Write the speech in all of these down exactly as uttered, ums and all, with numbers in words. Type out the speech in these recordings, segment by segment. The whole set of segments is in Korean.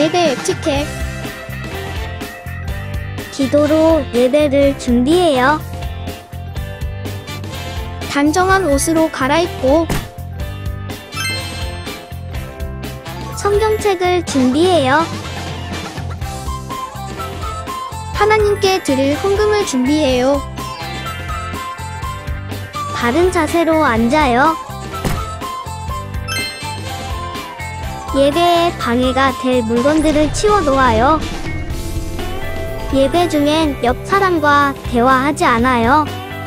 예배 에티켓. 기도로 예배를 준비해요. 단정한 옷으로 갈아입고 성경책을 준비해요. 하나님께 드릴 헌금을 준비해요. 바른 자세로 앉아요. 예배에 방해가 될 물건들을 치워 놓아요. 예배 중엔 옆 사람과 대화하지 않아요.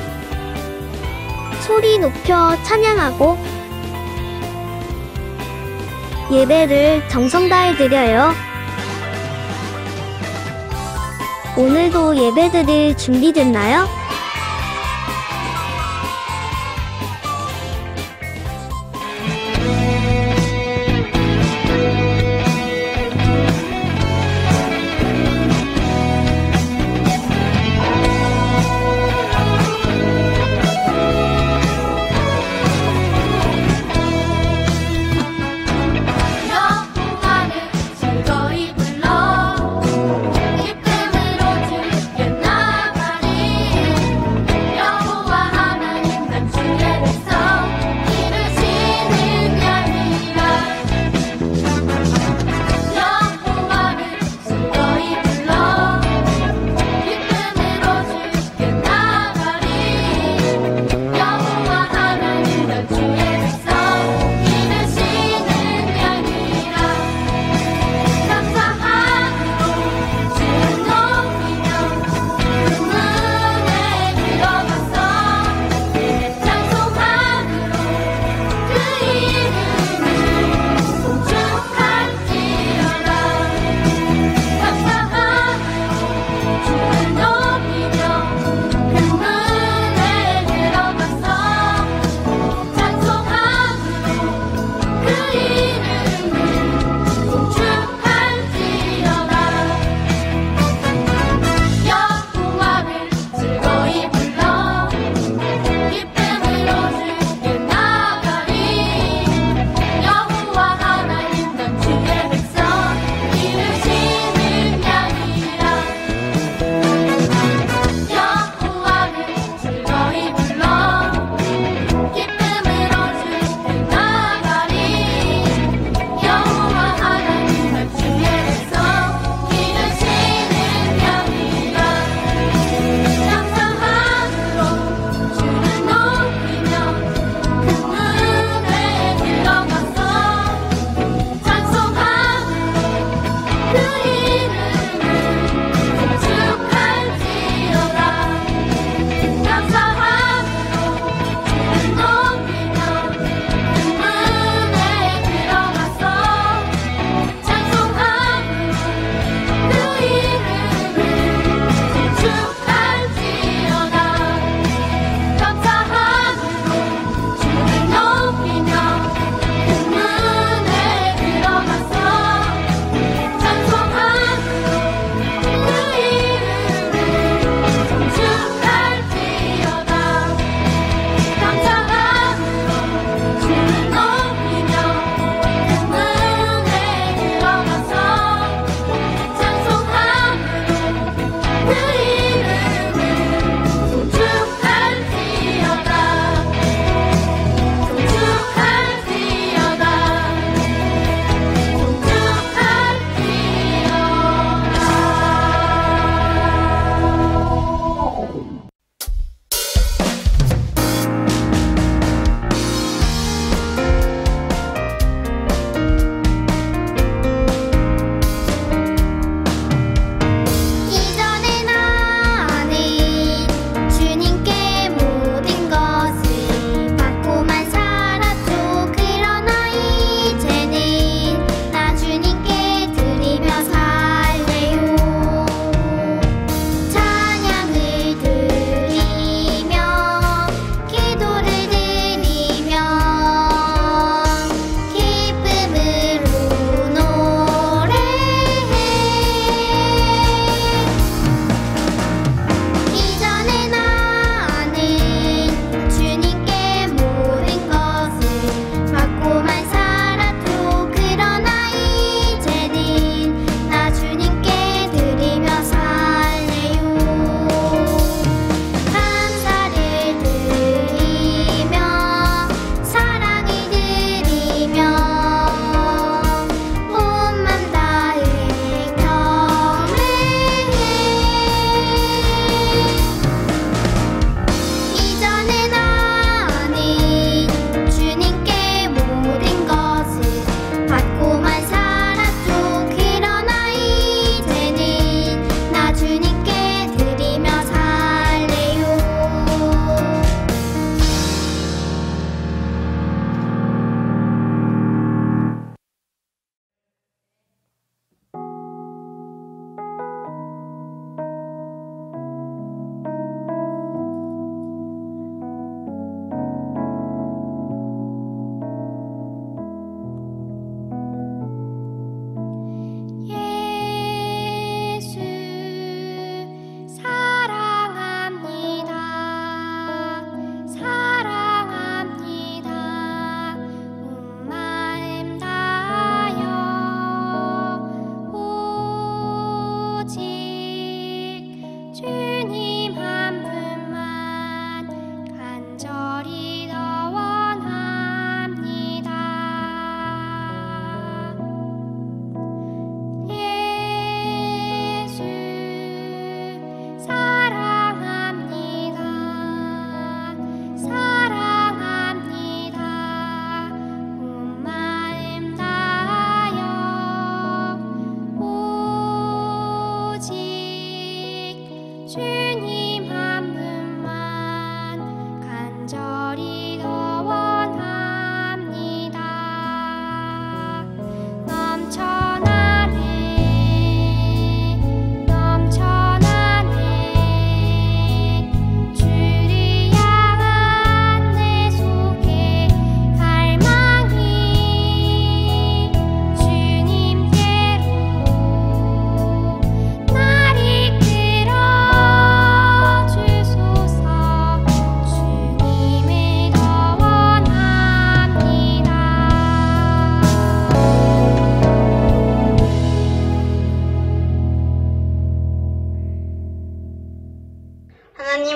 소리 높여 찬양하고 예배를 정성 다해 드려요. 오늘도 예배 드릴 준비됐나요? 기쁨으로 주께 나가리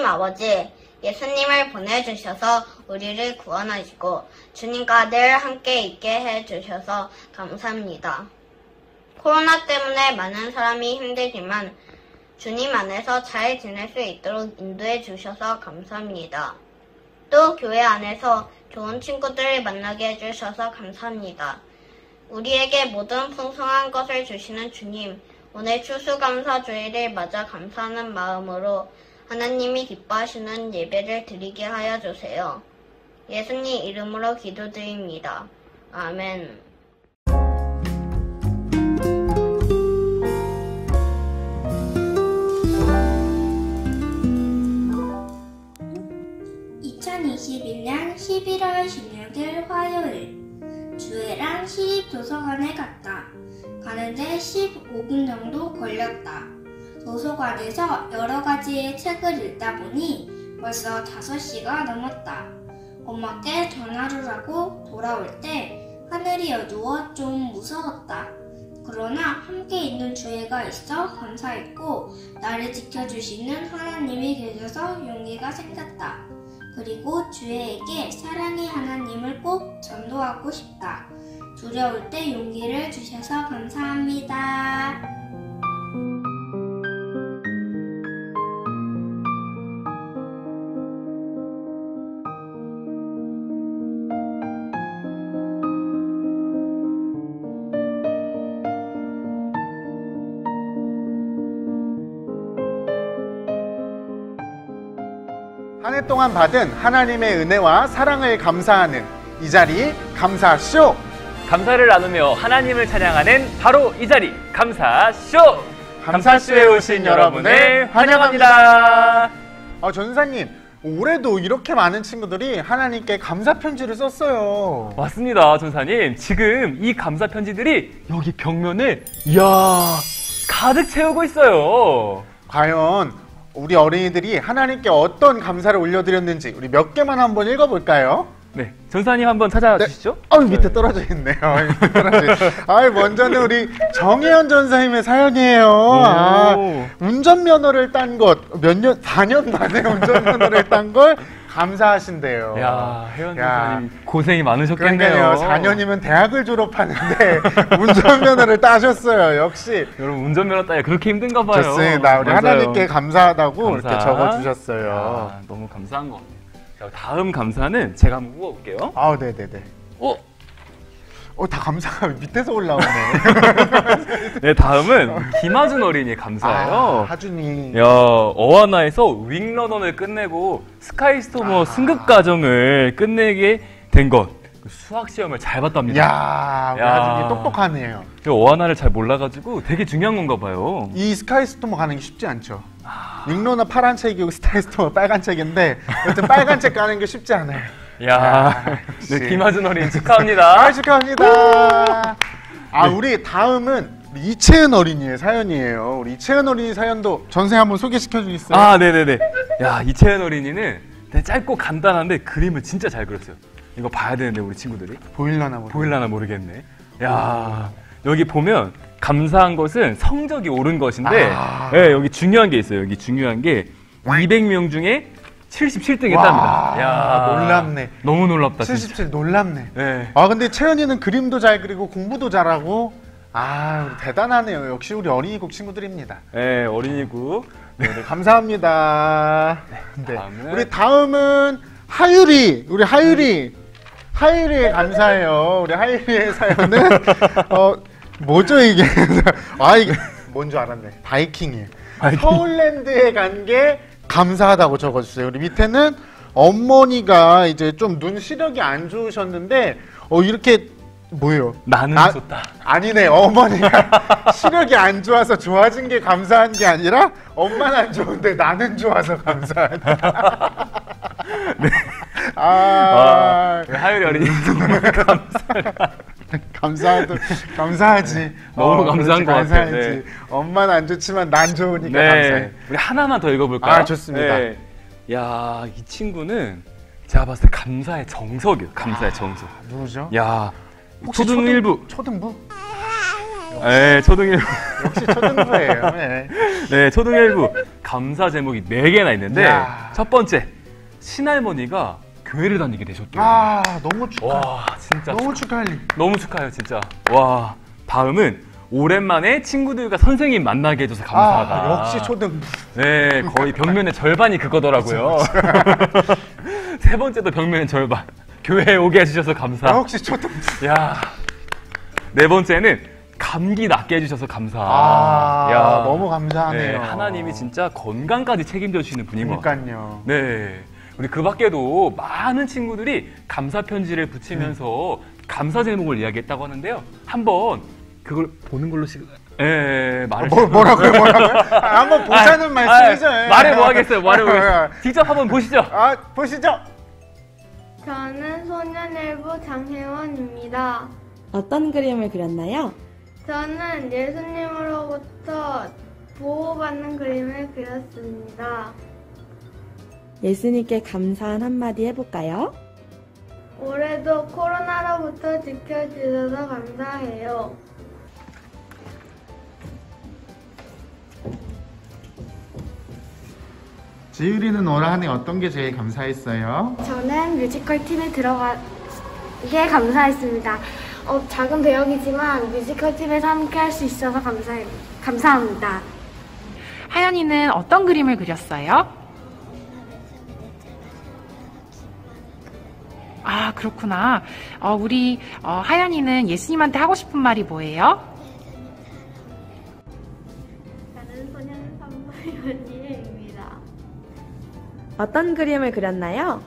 아버지, 예수님을 보내주셔서 우리를 구원하시고 주님과 늘 함께 있게 해주셔서 감사합니다. 코로나 때문에 많은 사람이 힘들지만 주님 안에서 잘 지낼 수 있도록 인도해 주셔서 감사합니다. 또 교회 안에서 좋은 친구들을 만나게 해주셔서 감사합니다. 우리에게 모든 풍성한 것을 주시는 주님, 오늘 추수감사주일을 맞아 감사하는 마음으로 하나님이 기뻐하시는 예배를 드리게 하여 주세요. 예수님 이름으로 기도드립니다. 아멘. 이천이십일 년 십일월 십육일 화요일, 주애랑 시립도서관에 갔다. 가는데 십오 분 정도 걸렸다. 도서관에서 여러 가지의 책을 읽다 보니 벌써 다섯 시가 넘었다. 엄마께 전화를 하고 돌아올 때 하늘이 어두워 좀 무서웠다. 그러나 함께 있는 주애가 있어 감사했고 나를 지켜주시는 하나님이 계셔서 용기가 생겼다. 그리고 주애에게 사랑의 하나님을 꼭 전도하고 싶다. 두려울 때 용기를 주셔서 감사합니다. 한 해 동안 받은 하나님의 은혜와 사랑을 감사하는 이 자리 감사쇼! 감사를 나누며 하나님을 찬양하는 바로 이 자리 감사쇼! 감사쇼에 오신 여러분을 환영합니다. 아, 전사님, 올해도 이렇게 많은 친구들이 하나님께 감사 편지를 썼어요. 맞습니다, 전사님. 지금 이 감사 편지들이 여기 벽면을 이야 가득 채우고 있어요. 과연 우리 어린이들이 하나님께 어떤 감사를 올려드렸는지 우리 몇 개만 한번 읽어볼까요? 네, 전사님 한번 찾아주시죠. 네. 어, 밑에 떨어져 있네요. 밑에 떨어져 있... 아, 먼저는 우리 정혜연 전사님의 사연이에요. 아, 운전면허를 딴 것, 몇 년, 사 년 만에 운전면허를 딴 걸 감사하신대요. 야, 혜연 전사님 고생이 많으셨겠네요. 그러니까요. 사 년이면 대학을 졸업하는데 운전면허를 따셨어요. 역시. 여러분, 운전면허 따야 그렇게 힘든가 봐요. 좋습니다. 우리 맞아요. 하나님께 감사하다고 감사. 이렇게 적어주셨어요. 야, 너무 감사한 것 같아요. 자, 다음 감사는 제가 한번 뽑아볼게요. 아, 네네네. 어? 어, 다 감사가 밑에서 올라오네. 네, 다음은 김하준 어린이의 감사예요. 아, 하준이. 야, 어하나에서 윙러넌을 끝내고 스카이스토머 아. 승급 과정을 끝내게 된 것. 수학 시험을 잘 봤답니다. 야, 우리 야. 하준이 똑똑하네요. 어하나를 잘 몰라가지고 되게 중요한 건가 봐요. 이 스카이스토머 가는 게 쉽지 않죠. 아. 윙러너 파란 책이고 스카이스토머 빨간 책인데 여튼 빨간 책 가는 게 쉽지 않아요. 야, 야, 네, 김하준 어린이 축하합니다. 아, 축하합니다. 아, 네. 우리 다음은 우리 이채은 어린이의 사연이에요. 우리 이채은 어린이 사연도 전생 한번 소개시켜 주겠어요? 아, 네네네. 야, 이채은 어린이는 되게 짧고 간단한데 그림을 진짜 잘 그렸어요. 이거 봐야 되는데 우리 친구들이 보일라나 모르겠네. 보일라나 모르겠네. 야, 여기 보면 감사한 것은 성적이 오른 것인데, 아. 네, 여기 중요한 게 있어요. 여기 중요한 게 이백 명 중에 칠십칠 등 했답니다. 야, 놀랍네. 너무 놀랍다. 칠십칠 진짜. 놀랍네. 네. 아, 근데 채연이는 그림도 잘 그리고 공부도 잘하고, 아, 우리 대단하네요. 역시 우리 어린이국 친구들입니다. 네, 어린이국. 네, 네, 감사합니다. 네. 다음은? 우리 다음은 하유리, 우리 하유리, 하유리의 감사해요. 우리 하유리의 사연은 어 뭐죠 이게? 아, 이게 뭔 줄 알았네. 바이킹이에요. 바이킹. 서울랜드에 간 게 감사하다고 적어주세요. 우리 밑에는 어머니가 이제 좀 눈 시력이 안 좋으셨는데 어 이렇게 뭐예요? 나는 나- 좋다. 아니네, 어머니가 시력이 안 좋아서 좋아진 게 감사한 게 아니라 엄마는 안 좋은데 나는 좋아서 감사하다. 네. 아, 아, 하율이 어린이 너무 감사하다. 감사하도 감사하지. 너무 어, 감사한 그렇지, 것 같아요. 감사하지. 네. 엄마는 안 좋지만 난 좋으니까 네. 감사해. 우리 하나만 더 읽어볼까요? 아, 좋습니다. 네. 야, 이 친구는 제가 봤을 때 감사의 정석이에요. 감사의 정석. 누구죠? 야, 혹시 초등일부. 초등부? 네, 초등일부. 역시 초등부예요. 네. 네, 초등일부 감사 제목이 네 개나 있는데 야. 첫 번째, 친할머니가 교회를 다니게 되셨대요. 아, 너무 축하. 와, 진짜 너무 축하. 축하할 일. 너무 축하해요, 진짜. 와, 다음은 오랜만에 친구들과 선생님 만나게 해줘서 감사하다. 아, 역시 초등부. 네, 거의 벽면의 절반이 그거더라고요. 세 번째도 벽면의 절반. 교회에 오게 해주셔서 감사. 역시 초등부. 야, 네 번째는 감기 낫게 해주셔서 감사. 아, 야, 너무 감사하네요. 네, 하나님이 진짜 건강까지 책임져 주시는 분인 것 같아요. 그러니까요. 네, 우리 그 밖에도 많은 친구들이 감사 편지를 붙이면서 감사 제목을 이야기했다고 하는데요. 한번 그걸 보는 걸로 시... 예, 말을 뭐, 뭐라고요, 뭐라고요? 아, 한번 보자는 아, 말씀이죠. 아, 말해 뭐 하겠어요, 말해 뭐 하겠어요. 직접 한번 보시죠. 아, 보시죠. 저는 소년일부 장혜원입니다. 어떤 그림을 그렸나요? 저는 예수님으로부터 보호받는 그림을 그렸습니다. 예수님께 감사한 한마디 해볼까요? 올해도 코로나로부터 지켜주셔서 감사해요. 지율이는 올 한 해 어떤 게 제일 감사했어요? 저는 뮤지컬 팀에 들어가게 감사했습니다. 어, 작은 배역이지만 뮤지컬 팀에서 함께 할 수 있어서 감사해, 감사합니다. 하연이는 어떤 그림을 그렸어요? 아, 그렇구나. 어, 우리 어, 하연이는 예수님한테 하고 싶은 말이 뭐예요? 저는 소년 삼부연입니다. 어떤 그림을 그렸나요?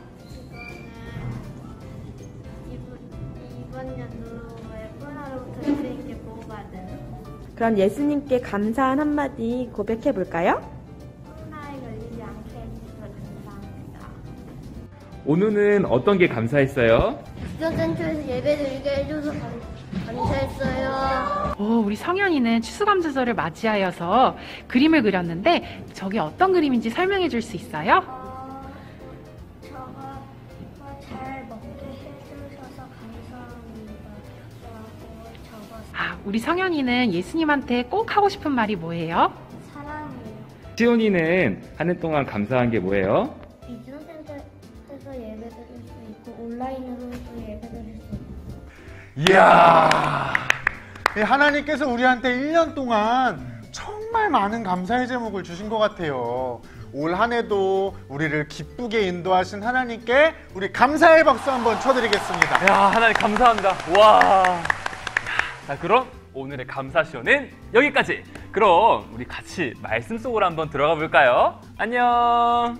이번 연도에 코로나로부터 예수님께 보호받은 그럼 예수님께 감사한 한마디 고백해볼까요? 코로나에 걸리지 않게 해주셔서 감사합니다. 오늘은 어떤 게 감사했어요? 기도센터에서 예배 드리게 해줘서 감, 감사했어요. 오, 우리 성현이는 추수감사절을 맞이하여서 그림을 그렸는데 저게 어떤 그림인지 설명해 줄 수 있어요? 어, 저가 잘 먹게 해주셔서 감사합니다. 라고 적었어요. 아, 우리 성현이는 예수님한테 꼭 하고 싶은 말이 뭐예요? 사랑해요. 시온이는 한 해 동안 감사한 게 뭐예요? 비전센터에서 예배 드릴 수 있고 온라인으로도 예배 드릴 수 있고 이야. 이 하나님께서 우리한테 일 년 동안 정말 많은 감사의 제목을 주신 것 같아요. 올 한 해도 우리를 기쁘게 인도하신 하나님께 우리 감사의 박수 한번 쳐드리겠습니다. 야, 하나님 감사합니다. 와. 자, 그럼 오늘의 감사 시간은 여기까지. 그럼 우리 같이 말씀 속으로 한번 들어가 볼까요? 안녕.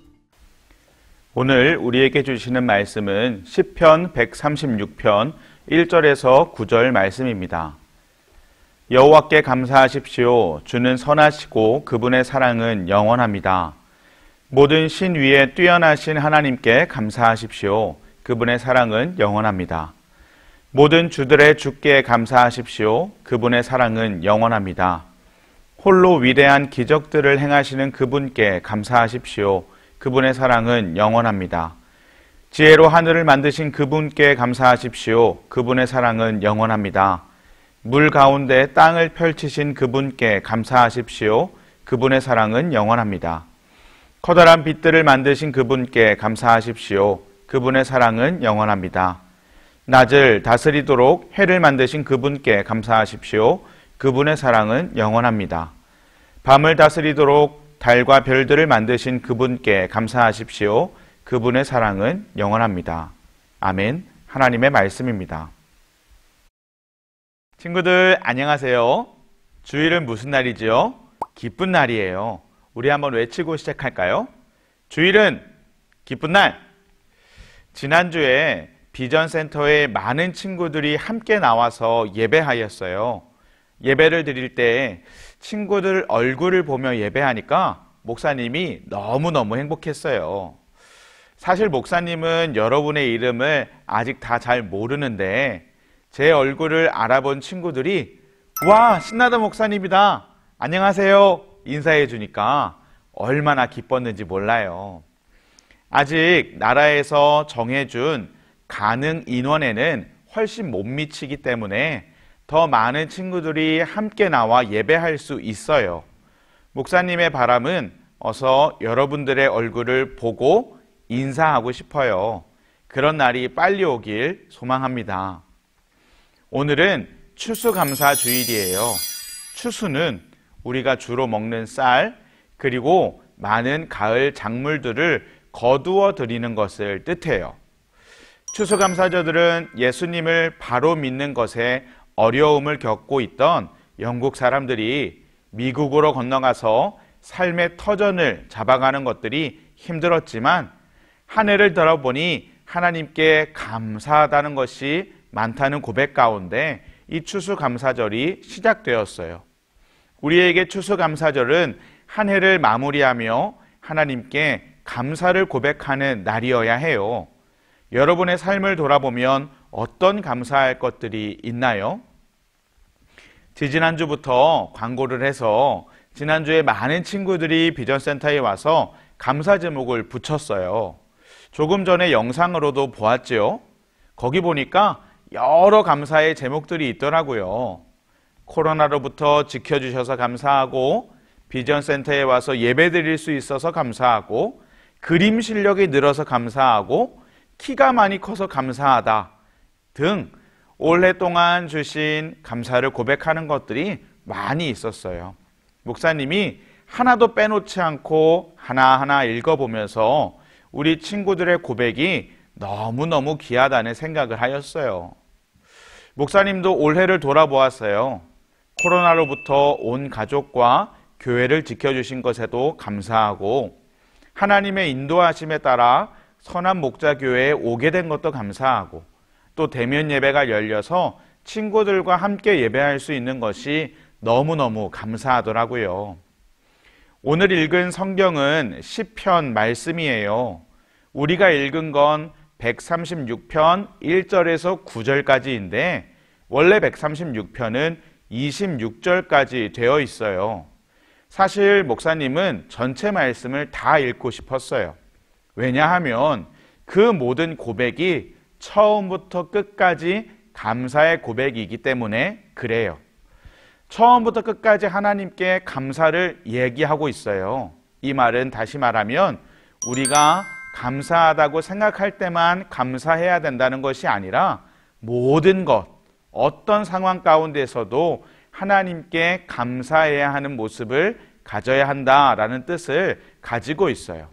오늘 우리에게 주시는 말씀은 시편 백삼십육 편 일 절에서 구 절 말씀입니다. 여호와께 감사하십시오. 주는 선하시고 그분의 사랑은 영원합니다. 모든 신 위에 뛰어나신 하나님께 감사하십시오. 그분의 사랑은 영원합니다. 모든 주들의 주께 감사하십시오. 그분의 사랑은 영원합니다. 홀로 위대한 기적들을 행하시는 그분께 감사하십시오. 그분의 사랑은 영원합니다. 지혜로 하늘을 만드신 그분께 감사하십시오. 그분의 사랑은 영원합니다. 물 가운데 땅을 펼치신 그분께 감사하십시오. 그분의 사랑은 영원합니다. 커다란 빛들을 만드신 그분께 감사하십시오. 그분의 사랑은 영원합니다. 낮을 다스리도록 해를 만드신 그분께 감사하십시오. 그분의 사랑은 영원합니다. 밤을 다스리도록 달과 별들을 만드신 그분께 감사하십시오. 그분의 사랑은 영원합니다. 아멘. 하나님의 말씀입니다. 친구들 안녕하세요. 주일은 무슨 날이지요? 기쁜 날이에요. 우리 한번 외치고 시작할까요? 주일은 기쁜 날. 지난주에 비전센터에 많은 친구들이 함께 나와서 예배하였어요. 예배를 드릴 때 친구들 얼굴을 보며 예배하니까 목사님이 너무너무 행복했어요. 사실 목사님은 여러분의 이름을 아직 다 잘 모르는데 제 얼굴을 알아본 친구들이 와, 신나다 목사님이다. 안녕하세요. 인사해 주니까 얼마나 기뻤는지 몰라요. 아직 나라에서 정해준 가능 인원에는 훨씬 못 미치기 때문에 더 많은 친구들이 함께 나와 예배할 수 있어요. 목사님의 바람은 어서 여러분들의 얼굴을 보고 인사하고 싶어요. 그런 날이 빨리 오길 소망합니다. 오늘은 추수감사 주일이에요. 추수는 우리가 주로 먹는 쌀, 그리고 많은 가을 작물들을 거두어 드리는 것을 뜻해요. 추수감사절들은 예수님을 바로 믿는 것에 어려움을 겪고 있던 영국 사람들이 미국으로 건너가서 삶의 터전을 잡아가는 것들이 힘들었지만 한 해를 들어보니 하나님께 감사하다는 것이 많다는 고백 가운데 이 추수감사절이 시작되었어요. 우리에게 추수감사절은 한 해를 마무리하며 하나님께 감사를 고백하는 날이어야 해요. 여러분의 삶을 돌아보면 어떤 감사할 것들이 있나요? 지지난주부터 광고를 해서 지난주에 많은 친구들이 비전센터에 와서 감사 제목을 붙였어요. 조금 전에 영상으로도 보았죠. 거기 보니까 여러 감사의 제목들이 있더라고요. 코로나로부터 지켜주셔서 감사하고, 비전센터에 와서 예배 드릴 수 있어서 감사하고, 그림 실력이 늘어서 감사하고, 키가 많이 커서 감사하다 등 올해 동안 주신 감사를 고백하는 것들이 많이 있었어요. 목사님이 하나도 빼놓지 않고 하나하나 읽어보면서 우리 친구들의 고백이 너무너무 귀하다는 생각을 하였어요. 목사님도 올해를 돌아보았어요. 코로나로부터 온 가족과 교회를 지켜주신 것에도 감사하고, 하나님의 인도하심에 따라 선한 목자교회에 오게 된 것도 감사하고, 또 대면 예배가 열려서 친구들과 함께 예배할 수 있는 것이 너무너무 감사하더라고요. 오늘 읽은 성경은 시편 말씀이에요. 우리가 읽은 건 백삼십육 편 일 절에서 구 절까지인데 원래 백삼십육 편은 이십육 절까지 되어 있어요. 사실 목사님은 전체 말씀을 다 읽고 싶었어요. 왜냐하면 그 모든 고백이 처음부터 끝까지 감사의 고백이기 때문에 그래요. 처음부터 끝까지 하나님께 감사를 얘기하고 있어요. 이 말은 다시 말하면 우리가 감사하다고 생각할 때만 감사해야 된다는 것이 아니라 모든 것, 어떤 상황 가운데서도 하나님께 감사해야 하는 모습을 가져야 한다라는 뜻을 가지고 있어요.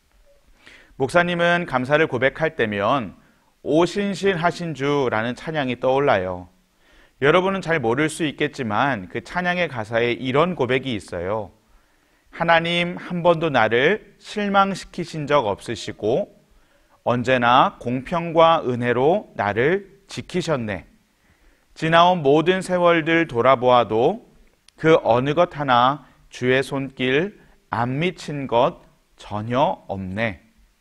목사님은 감사를 고백할 때면 오신신하신 주라는 찬양이 떠올라요. 여러분은 잘 모를 수 있겠지만 그 찬양의 가사에 이런 고백이 있어요. 하나님 한 번도 나를 실망시키신 적 없으시고 언제나 공평과 은혜로 나를 지키셨네. 지나온 모든 세월들 돌아보아도 그 어느 것 하나 주의 손길 안 미친 것 전혀 없네.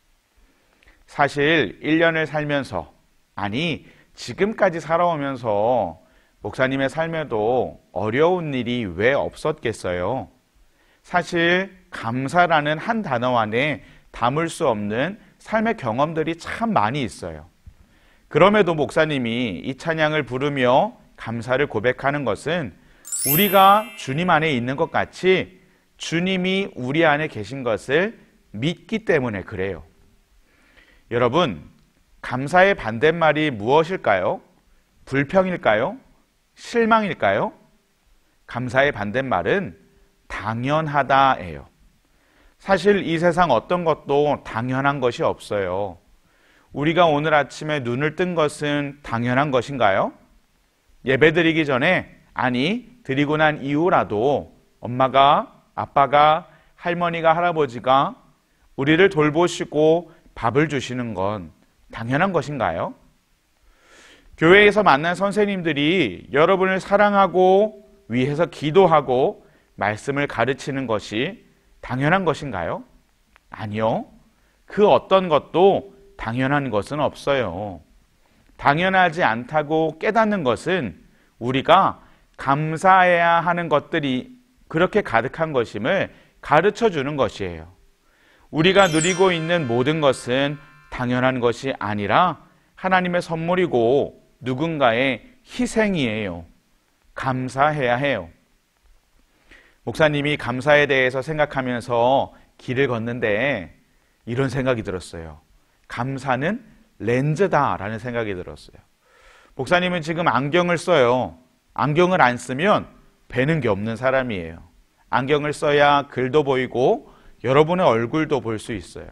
사실 일 년을 살면서, 아니 지금까지 살아오면서 목사님의 삶에도 어려운 일이 왜 없었겠어요? 사실 감사라는 한 단어 안에 담을 수 없는 삶의 경험들이 참 많이 있어요. 그럼에도 목사님이 이 찬양을 부르며 감사를 고백하는 것은 우리가 주님 안에 있는 것 같이 주님이 우리 안에 계신 것을 믿기 때문에 그래요. 여러분, 감사의 반대말이 무엇일까요? 불평일까요? 실망일까요? 감사의 반대말은 당연하다예요. 사실 이 세상 어떤 것도 당연한 것이 없어요. 우리가 오늘 아침에 눈을 뜬 것은 당연한 것인가요? 예배 드리기 전에, 아니 드리고 난 이후라도 엄마가, 아빠가, 할머니가, 할아버지가 우리를 돌보시고 밥을 주시는 건 당연한 것인가요? 교회에서 만난 선생님들이 여러분을 사랑하고 위해서 기도하고 말씀을 가르치는 것이 당연한 것인가요? 아니요. 그 어떤 것도 당연한 것은 없어요. 당연하지 않다고 깨닫는 것은 우리가 감사해야 하는 것들이 그렇게 가득한 것임을 가르쳐 주는 것이에요. 우리가 누리고 있는 모든 것은 당연한 것이 아니라 하나님의 선물이고 누군가의 희생이에요. 감사해야 해요. 목사님이 감사에 대해서 생각하면서 길을 걷는데 이런 생각이 들었어요. 감사는 렌즈다라는 생각이 들었어요. 목사님은 지금 안경을 써요. 안경을 안 쓰면 뵈는 게 없는 사람이에요. 안경을 써야 글도 보이고 여러분의 얼굴도 볼 수 있어요.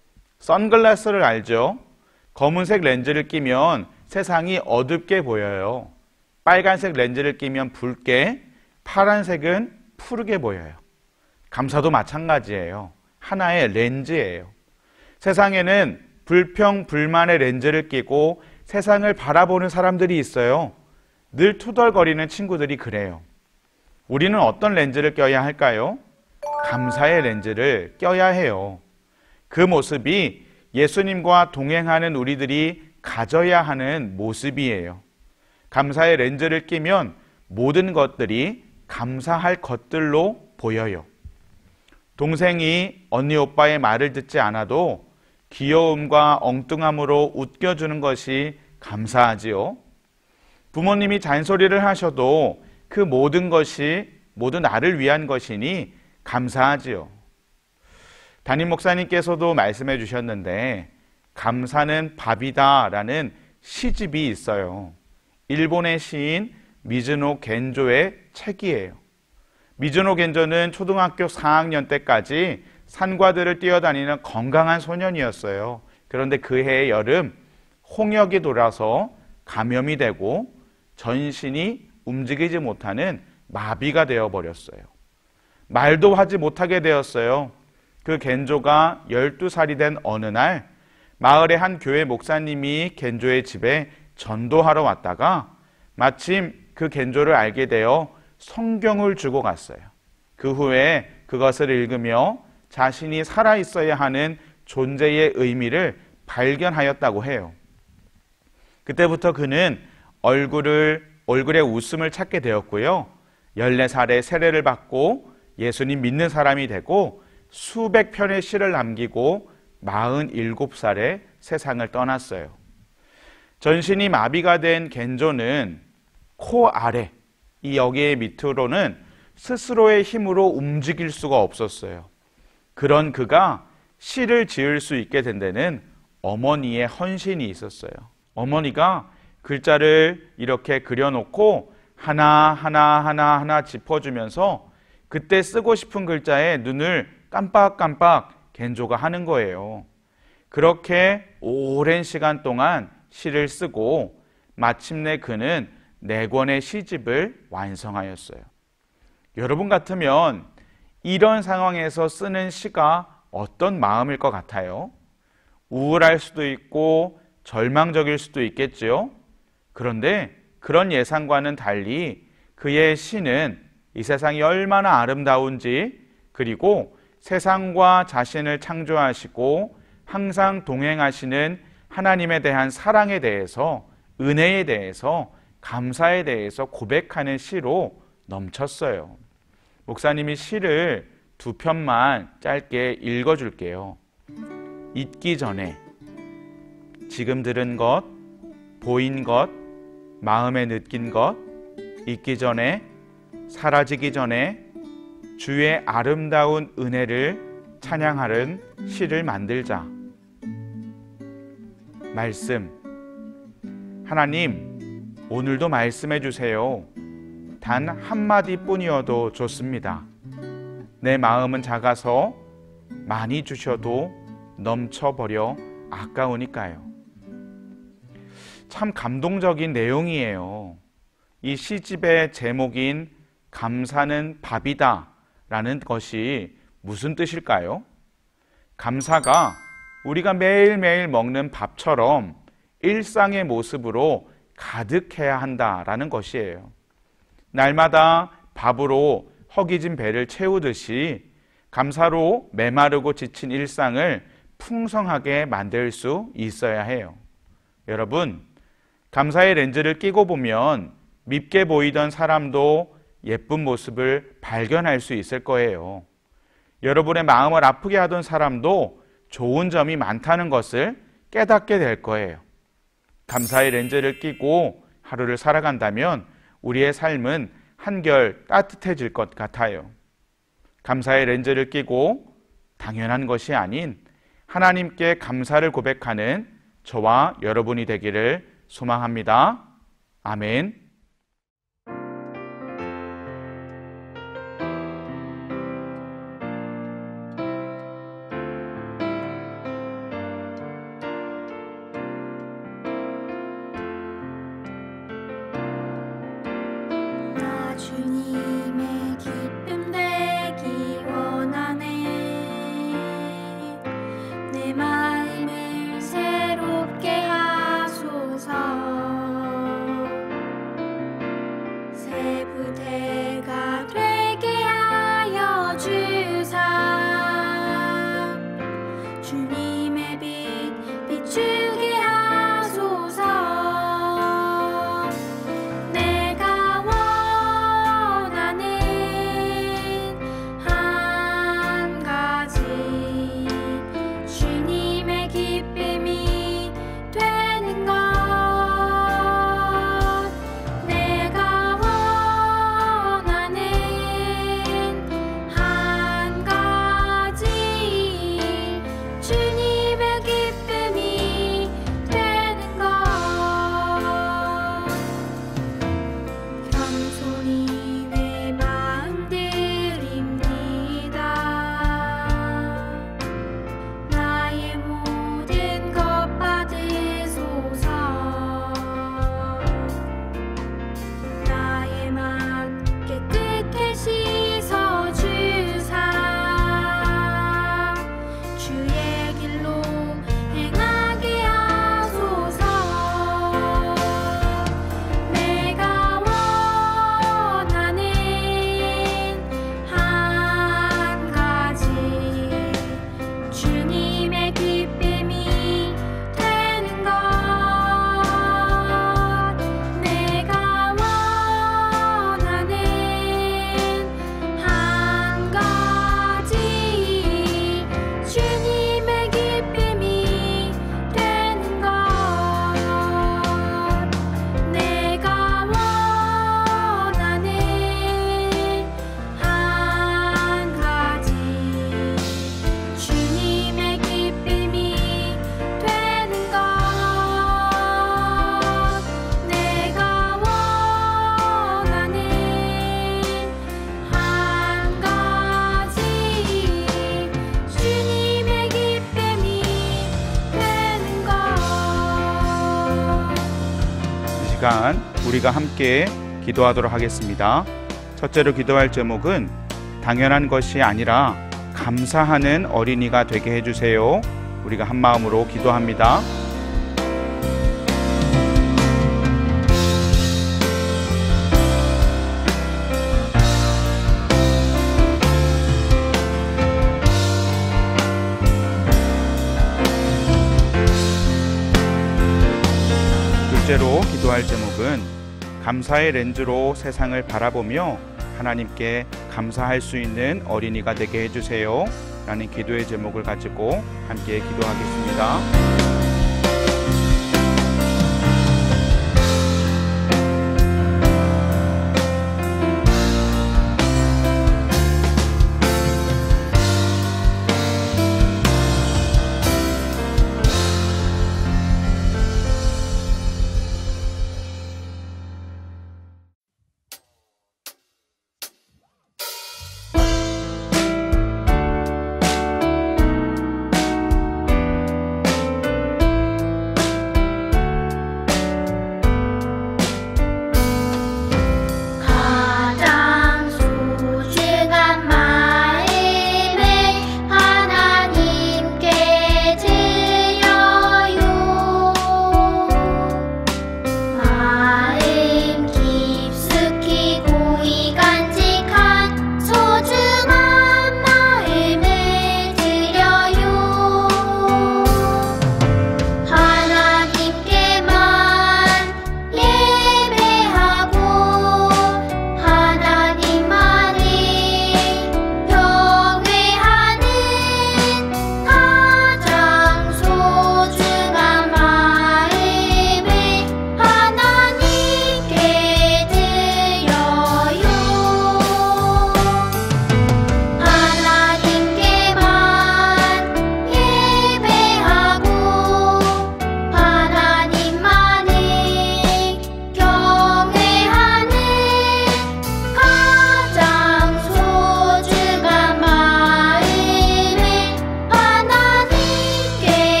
선글라스를 알죠? 검은색 렌즈를 끼면 세상이 어둡게 보여요. 빨간색 렌즈를 끼면 붉게, 파란색은 푸르게 보여요. 감사도 마찬가지예요. 하나의 렌즈예요. 세상에는 불평, 불만의 렌즈를 끼고 세상을 바라보는 사람들이 있어요. 늘 투덜거리는 친구들이 그래요. 우리는 어떤 렌즈를 껴야 할까요? 감사의 렌즈를 껴야 해요. 그 모습이 예수님과 동행하는 우리들이 가져야 하는 모습이에요. 감사의 렌즈를 끼면 모든 것들이 감사할 것들로 보여요. 동생이 언니 오빠의 말을 듣지 않아도 귀여움과 엉뚱함으로 웃겨주는 것이 감사하지요. 부모님이 잔소리를 하셔도 그 모든 것이 모두 나를 위한 것이니 감사하지요. 담임 목사님께서도 말씀해 주셨는데 감사는 밥이다 라는 시집이 있어요. 일본의 시인 미즈노 겐조의 책이에요. 미즈노 겐조는 초등학교 사 학년 때까지 산과들을 뛰어다니는 건강한 소년이었어요. 그런데 그 해의 여름 홍역이 돌아서 감염이 되고 전신이 움직이지 못하는 마비가 되어버렸어요. 말도 하지 못하게 되었어요. 그 겐조가 열두 살이 된 어느 날 마을의 한 교회 목사님이 겐조의 집에 전도하러 왔다가 마침 그 겐조를 알게 되어 성경을 주고 갔어요. 그 후에 그것을 읽으며 자신이 살아있어야 하는 존재의 의미를 발견하였다고 해요. 그때부터 그는 얼굴을, 얼굴에 웃음을 찾게 되었고요. 열네 살에 세례를 받고 예수님 믿는 사람이 되고 수백 편의 시를 남기고 마흔일곱 살에 세상을 떠났어요. 전신이 마비가 된 겐조는 코 아래, 이 여기의 밑으로는 스스로의 힘으로 움직일 수가 없었어요. 그런 그가 시를 지을 수 있게 된 데는 어머니의 헌신이 있었어요. 어머니가 글자를 이렇게 그려놓고 하나하나 하나하나 짚어주면서 그때 쓰고 싶은 글자에 눈을 깜빡깜빡 겐조가 하는 거예요. 그렇게 오랜 시간 동안 시를 쓰고 마침내 그는 네 권의 시집을 완성하였어요. 여러분 같으면 이런 상황에서 쓰는 시가 어떤 마음일 것 같아요? 우울할 수도 있고 절망적일 수도 있겠지요. 그런데 그런 예상과는 달리 그의 시는 이 세상이 얼마나 아름다운지, 그리고 세상과 자신을 창조하시고 항상 동행하시는 하나님에 대한 사랑에 대해서, 은혜에 대해서, 감사에 대해서 고백하는 시로 넘쳤어요. 목사님이 시를 두 편만 짧게 읽어줄게요. 잊기 전에, 지금 들은 것, 보인 것, 마음에 느낀 것, 잊기 전에, 사라지기 전에 주의 아름다운 은혜를 찬양하는 시를 만들자. 말씀, 하나님, 오늘도 말씀해 주세요. 단 한마디뿐이어도 좋습니다. 내 마음은 작아서 많이 주셔도 넘쳐버려 아까우니까요. 참 감동적인 내용이에요. 이 시집의 제목인 감사는 밥이다 라는 것이 무슨 뜻일까요? 감사가 우리가 매일매일 먹는 밥처럼 일상의 모습으로 가득해야 한다라는 것이에요. 날마다 밥으로 허기진 배를 채우듯이 감사로 메마르고 지친 일상을 풍성하게 만들 수 있어야 해요. 여러분, 감사의 렌즈를 끼고 보면 밉게 보이던 사람도 예쁜 모습을 발견할 수 있을 거예요. 여러분의 마음을 아프게 하던 사람도 좋은 점이 많다는 것을 깨닫게 될 거예요. 감사의 렌즈를 끼고 하루를 살아간다면 우리의 삶은 한결 따뜻해질 것 같아요. 감사의 렌즈를 끼고 당연한 것이 아닌 하나님께 감사를 고백하는 저와 여러분이 되기를 소망합니다. 아멘. 주님의 기쁨 되기 원하네. 내 마음을 새롭게 하소서. 새 부대가 되게 하여 주사. 주님의 빛 비추게 하소서. 시간 우리가 함께 기도하도록 하겠습니다. 첫째로 기도할 제목은 당연한 것이 아니라 감사하는 어린이가 되게 해주세요. 우리가 한 마음으로 기도합니다. 둘째로 기도할 제목은 감사의 렌즈로 세상을 바라보며 하나님께 감사할 수 있는 어린이가 되게 해주세요 라는 기도의 제목을 가지고 함께 기도하겠습니다.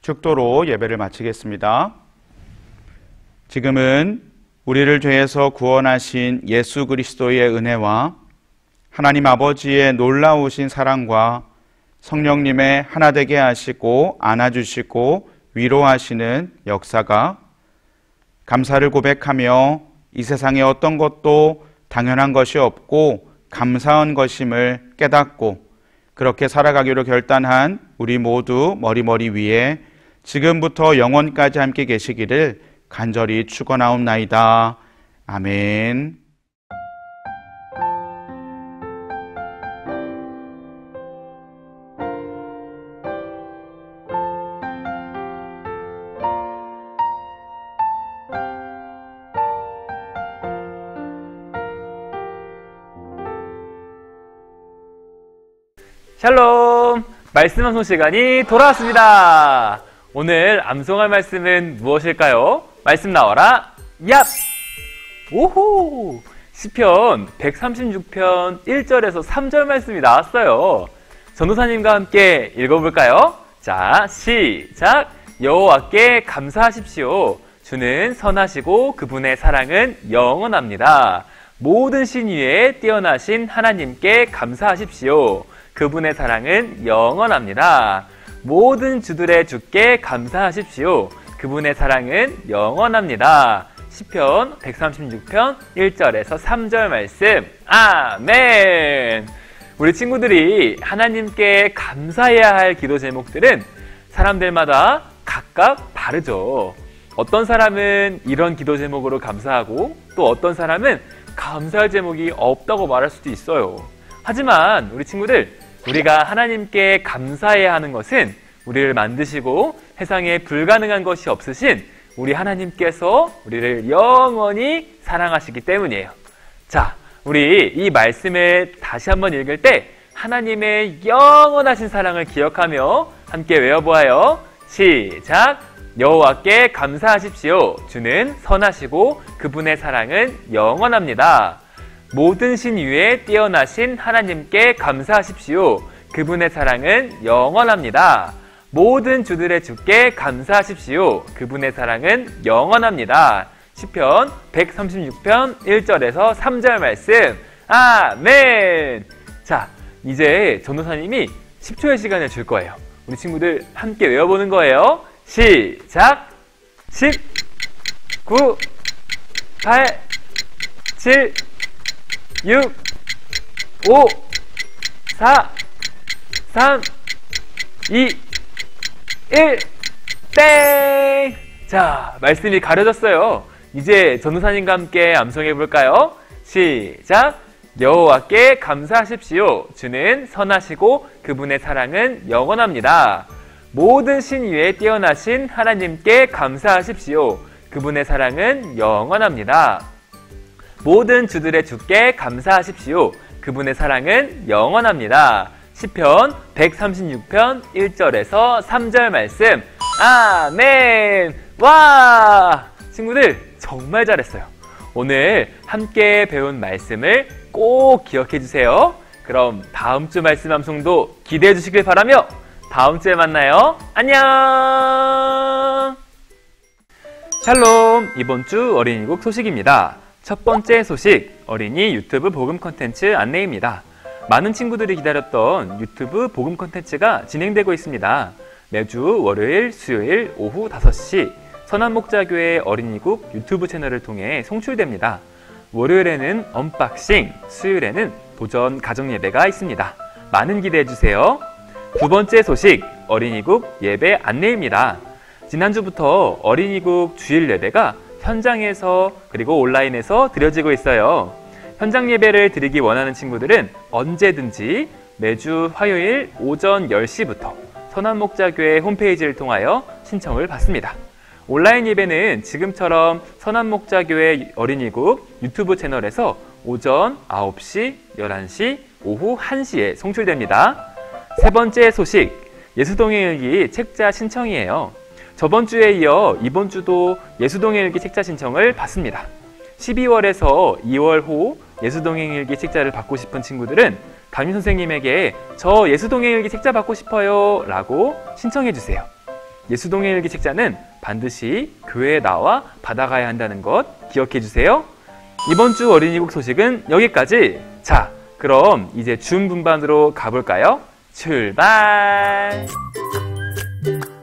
축도로 예배를 마치겠습니다. 지금은 우리를 죄에서 구원하신 예수 그리스도의 은혜와 하나님 아버지의 놀라우신 사랑과 성령님의 하나 되게 하시고 안아주시고 위로하시는 역사가 감사를 고백하며 이 세상에 어떤 것도 당연한 것이 없고 감사한 것임을 깨닫고 그렇게 살아가기로 결단한 우리 모두 머리머리 위에 지금부터 영원까지 함께 계시기를 간절히 축원하옵나이다. 아멘. 샬롬! 말씀 암송 시간이 돌아왔습니다. 오늘 암송할 말씀은 무엇일까요? 말씀 나와라. 얍! 오호! 시편 백삼십육 편 일 절에서 삼 절 말씀이 나왔어요. 전도사님과 함께 읽어볼까요? 자, 시작! 여호와께 감사하십시오. 주는 선하시고 그분의 사랑은 영원합니다. 모든 신 위에 뛰어나신 하나님께 감사하십시오. 그분의 사랑은 영원합니다. 모든 주들의 주께 감사하십시오. 그분의 사랑은 영원합니다. 시편 백삼십육 편 일 절에서 삼 절 말씀. 아멘. 우리 친구들이 하나님께 감사해야 할 기도 제목들은 사람들마다 각각 다르죠. 어떤 사람은 이런 기도 제목으로 감사하고 또 어떤 사람은 감사할 제목이 없다고 말할 수도 있어요. 하지만 우리 친구들, 우리가 하나님께 감사해야 하는 것은 우리를 만드시고 세상에 불가능한 것이 없으신 우리 하나님께서 우리를 영원히 사랑하시기 때문이에요. 자, 우리 이 말씀을 다시 한번 읽을 때 하나님의 영원하신 사랑을 기억하며 함께 외워보아요. 시작! 여호와께 감사하십시오. 주는 선하시고 그분의 사랑은 영원합니다. 모든 신 위에 뛰어나신 하나님께 감사하십시오. 그분의 사랑은 영원합니다. 모든 주들의 주께 감사하십시오. 그분의 사랑은 영원합니다. 시편 백삼십육 편 일 절에서 삼 절 말씀. 아멘. 자, 이제 전도사님이 십 초의 시간을 줄 거예요. 우리 친구들 함께 외워보는 거예요. 시작! 십, 구, 팔, 칠, 육, 오, 사, 삼, 이, 일, 땡! 자, 말씀이 가려졌어요. 이제 전도사님과 함께 암송해 볼까요? 시작! 여호와께 감사하십시오. 주는 선하시고 그분의 사랑은 영원합니다. 모든 신 위에 뛰어나신 하나님께 감사하십시오. 그분의 사랑은 영원합니다. 모든 주들의 주께 감사하십시오. 그분의 사랑은 영원합니다. 시편 백삼십육 편 일 절에서 삼 절 말씀. 아멘. 와! 친구들 정말 잘했어요. 오늘 함께 배운 말씀을 꼭 기억해 주세요. 그럼 다음 주 말씀 암송도 기대해 주시길 바라며 다음 주에 만나요. 안녕. 샬롬. 이번 주 어린이국 소식입니다. 첫 번째 소식, 어린이 유튜브 복음 콘텐츠 안내입니다. 많은 친구들이 기다렸던 유튜브 복음 콘텐츠가 진행되고 있습니다. 매주 월요일, 수요일 오후 다섯 시 선한목자교회 어린이국 유튜브 채널을 통해 송출됩니다. 월요일에는 언박싱, 수요일에는 도전 가정예배가 있습니다. 많은 기대해주세요. 두 번째 소식, 어린이국 예배 안내입니다. 지난주부터 어린이국 주일 예배가 현장에서 그리고 온라인에서 드려지고 있어요. 현장 예배를 드리기 원하는 친구들은 언제든지 매주 화요일 오전 열 시부터 선한목자교회 홈페이지를 통하여 신청을 받습니다. 온라인 예배는 지금처럼 선한목자교회 어린이국 유튜브 채널에서 오전 아홉 시, 열한 시, 오후 한 시에 송출됩니다. 세 번째 소식, 예수동의 일기 책자 신청이에요. 저번 주에 이어 이번 주도 예수동의 일기 책자 신청을 받습니다. 십이월에서 이월 호 예수동의 일기 책자를 받고 싶은 친구들은 담임선생님에게 저 예수동의 일기 책자 받고 싶어요 라고 신청해 주세요. 예수동의 일기 책자는 반드시 교회에 나와 받아가야 한다는 것 기억해 주세요. 이번 주 어린이국 소식은 여기까지. 자, 그럼 이제 준 분반으로 가볼까요? 출발!